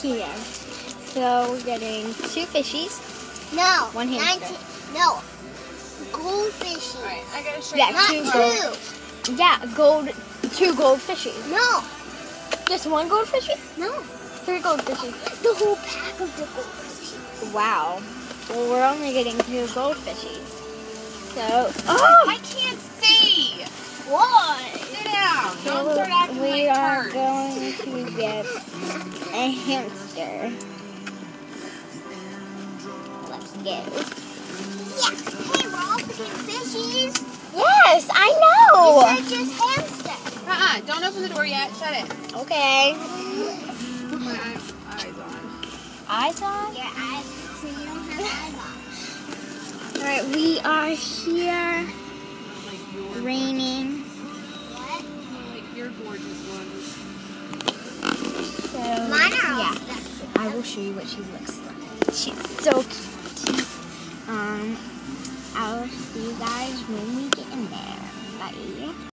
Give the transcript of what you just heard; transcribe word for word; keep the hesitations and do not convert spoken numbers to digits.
Yeah. So we're getting two fishies. No. One hamster. nineteen, no. Goldfishes. All right, I gotta show Yeah, you. Not two two. gold. Yeah, gold. Two gold fishies. No. Just one gold fishy? No. Three gold fishies. The whole pack of the goldfishes. Wow. Well, we're only getting two gold fishies. So, oh! I can't see. Why? Sit down. So Don't start acting we like are turds. going to get a hamster. Let's go. Yeah. Hey, we're all picking fishies. Yes, I You know. said just hamster. Uh-uh. Don't open the door yet. Shut it. Okay. Put my eye- eyes on. Eyes on? Your eyes, so you don't have eyeballs. All right, we are here. Like your, What? Raining. like your gorgeous ones. So Mine are all yeah, stuck. I will show you what she looks like. She's so cute. Um, I'll see you guys when we get in there. Bye.